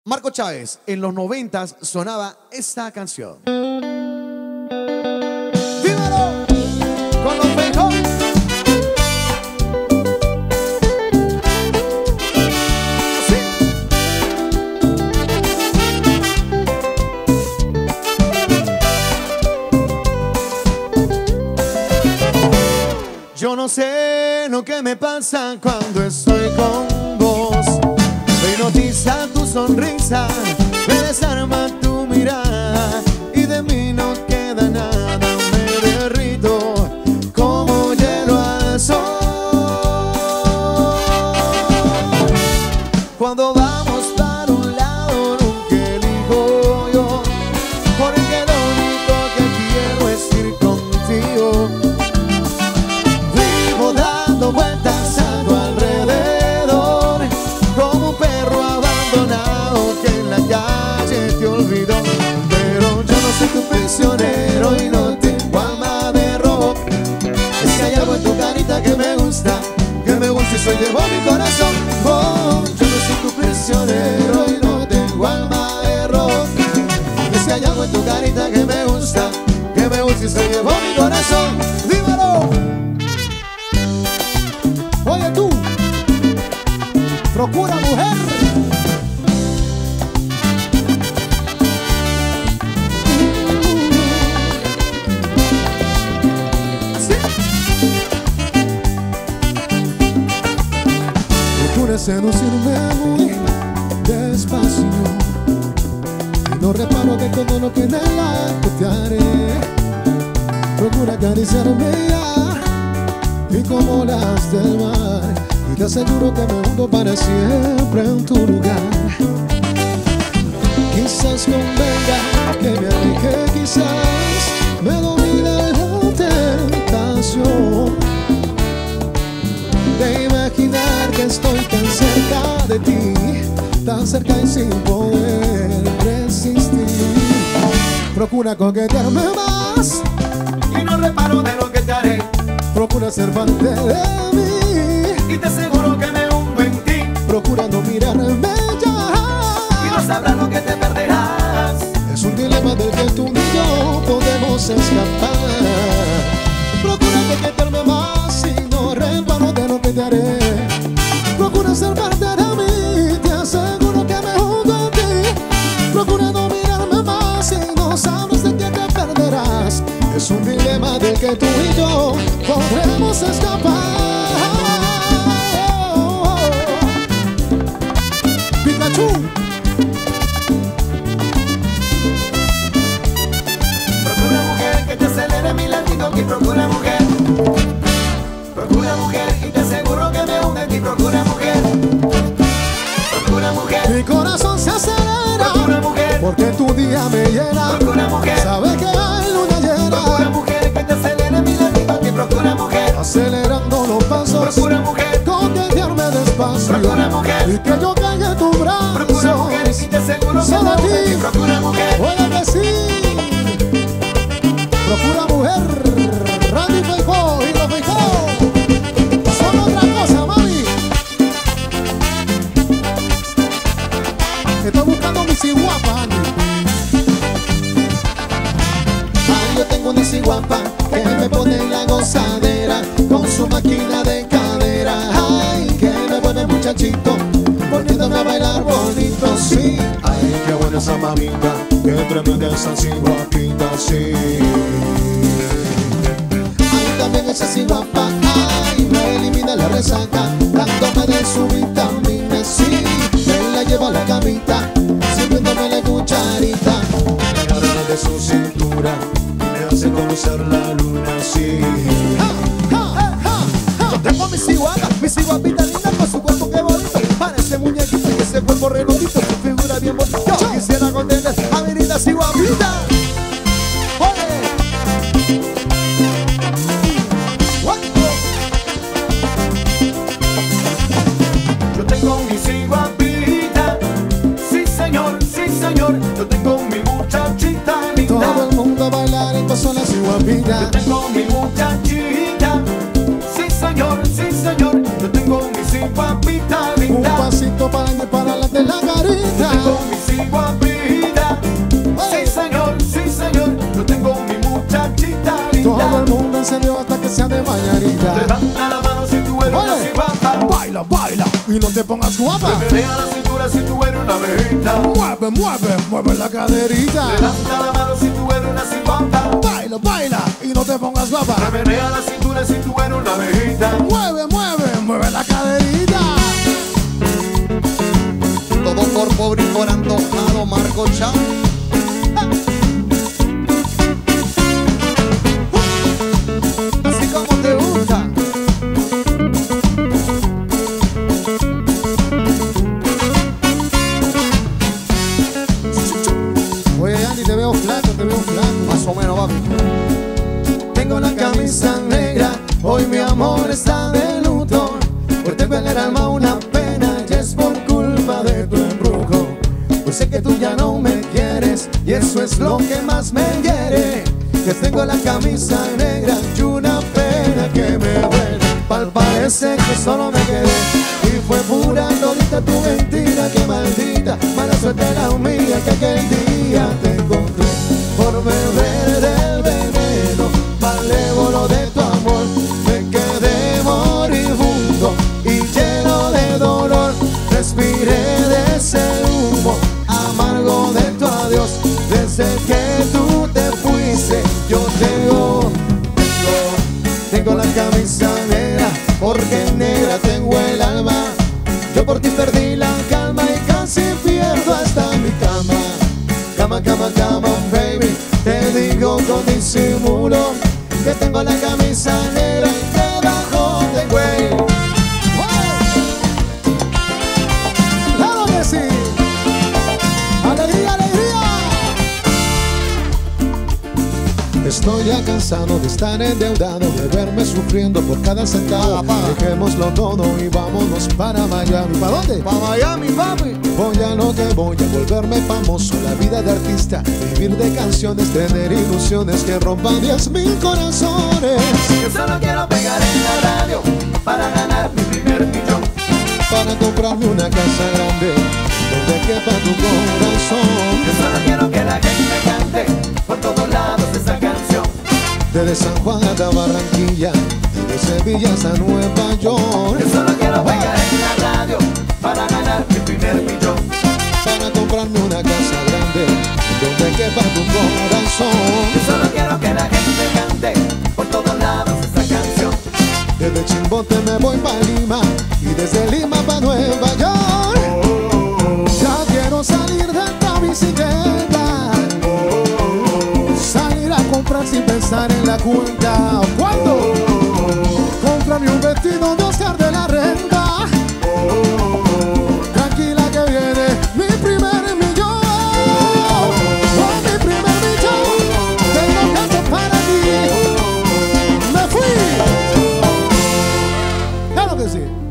Marco Chávez, en los 90s sonaba esta canción. ¡Dímelo! Con los mejores. Yo no sé lo que me pasa cuando estoy con vos. Me hipnotiza tu sonrisa, me desarma tu mirada y de mí no queda nada. Me derrito como hielo al sol. Cuando vamos para un lado nunca elijo yo, porque lo único que quiero es ir contigo. Dando vueltas a tu alrededor, como un perro abandonado que en la calle te olvidó. Pero yo no soy tu prisionero y no tengo alma de rock. Es que hay algo en tu carita que me gusta y se llevó mi corazón. Oh, yo no soy tu prisionero y no tengo alma de rock. Es que hay algo en tu carita que me gusta y se llevó mi corazón. ¡Dímelo! Oye tú, procura mujer. ¿Sí? Procura seducirme muy despacio y no reparo de todo lo que en el acto te haré. Procura acariciarme ya y como las del mar, y te aseguro que me hundo para siempre en tu lugar. Quizás convenga que me aleje, quizás me domine la tentación de imaginar que estoy tan cerca de ti, tan cerca y sin poder resistir. Procura coquetearme más y no reparo de lo que te haré. Procura ser parte de mí y te aseguro que me hundo en ti. Procura no mirarme ya y no sabrás lo que te perderás. Es un dilema del que tú y yo podemos escapar. Procura coquetearme más y no reparo de lo que te haré. Procura ser parte de mí, te aseguro que me hundo en ti. Procura no mirarme más y no sabrás de qué te perderás. Es un dilema del que tú y yo podremos escapar. Pikachu. Procura mujer que te acelere mi latido y procura mujer. Procura mujer y te aseguro que me hunde y procura mujer. Procura mujer. Mi corazón se acelera. Procura mujer. Porque tu día me llena. Procura mujer. Sabes que hay luna llena. Procura mujer que te acelere mi latido y procura mujer. Acelerando los pasos. Procura mujer. Coquetearme despacio. Procura mujer. Y que yo caiga en tu brazo. Procura mujer y te aseguro que me hunde y procura mujer. Puede que sí. Procura mujer. Randy Feijó y los Feijó son otra cosa, mami. Estoy buscando mi ciguapa. Ay, yo tengo una ciguapa que me pone en la gozadera con su máquina de cadera. Ay, que me pone muchachito poniéndome a bailar bonito, sí. Ay, qué buena esa mamita, qué tremenda esa ciguapita, sí. Ay, también esa ciguapa, ay, me elimina la resaca dándome de su vitamina, sí. Me la lleva a la camita sirviéndome la cucharita. Me agarra de su cintura y me hace conocer la luna, sí. Yo tengo mi ciguapita linda con su cuerpo que bonito. Parece muñequito y ese cuerpo redondito, su figura bien bonita. Yo quisiera contener a mi linda ciguapita. Yo tengo mi ciguapita, sí señor, yo tengo mi muchachita linda. Todo el mundo a bailar en paso la ciguapita. Yo tengo mi muchachita, sí señor, yo tengo mi ciguapita linda. Un pasito para adelante la carita. Yo tengo mi y no te pongas guapa. Menea la cintura si tú eres una abejita. Mueve, mueve, mueve la caderita. Levanta la mano si tú eres una silbata. Baila, baila y no te pongas guapa. Menea la cintura si tú eres una abejita. Mueve, mueve, mueve la caderita. Todo por pobre y por antojado, Marco Chao. Así como te gusta. Oye, Andy, te veo flaco, Más o menos, papi. Tengo la camisa negra, hoy mi amor está de luto. Hoy tengo en el alma una pena y es por culpa de tu embrujo. Pues sé que tú ya no me quieres y eso es lo que más me hiere. Que tengo la camisa negra y una pena que me duele. Parece que solo me quedé y fue pura todita tu mentira. Que maldita, mala suerte la mía que aquel día te encontré por beber del veneno malévolo de tu amor. Me quedé moribundo y lleno de dolor. Respiré de ese humo amargo de tu adiós. Desde que tú te fuiste yo tengo la camisa negra, porque negra tengo el alma. Yo por ti perdí la calma y casi pierdo hasta mi cama. Cama, cama, cama, baby, te digo con disimulo que tengo la camisa negra y debajo tengo el... ¡Claro que sí! ¡Alegría, alegría! Estoy ya cansado de estar endeudado, de verme sufriendo por cada centavo. Dejémoslo todo y vámonos para Miami. ¿Para dónde? Pa' Miami, papi. Voy a lo que voy, a volverme famoso. La vida de artista, vivir de canciones, tener ilusiones que rompan 10,000 corazones. Yo solo quiero pegar en la radio para ganar mi primer millón. Para comprarme una casa grande donde quepa tu corazón. Yo solo quiero que la gente cante por todos lados esa canción. Desde San Juan hasta Barranquilla, de Sevilla hasta Nueva York. Yo solo quiero pegar en la radio para ganar mi primer millón. Para comprarme una casa grande donde quepa tu corazón. Yo solo quiero que la gente cante por todos lados esa canción. Desde Chimbote me voy pa' Lima y desde Lima pa' Nueva York. Ya quiero salir de esta bicicleta, salir a comprar sin pensar en la cuenta. ¿Cuándo? Comprarme un vestido de Oscar de la Renta. Tranquila que viene mi primer millón. Oh, mi primer millón. Tengo canto para ti. Me fui. Claro que sí.